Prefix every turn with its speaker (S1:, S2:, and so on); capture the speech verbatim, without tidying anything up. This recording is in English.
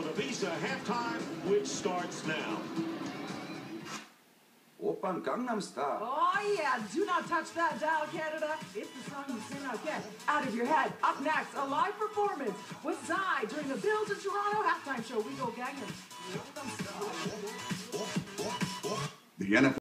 S1: the Visa halftime, which starts now.
S2: Oppan Gangnam Style.
S3: Oh, yeah. Do not touch that dial, Canada. It's the song you cannot get out of your head. Up next, a live performance with Psy during the Bills in Toronto halftime show. We go Gangnam.
S2: The N F L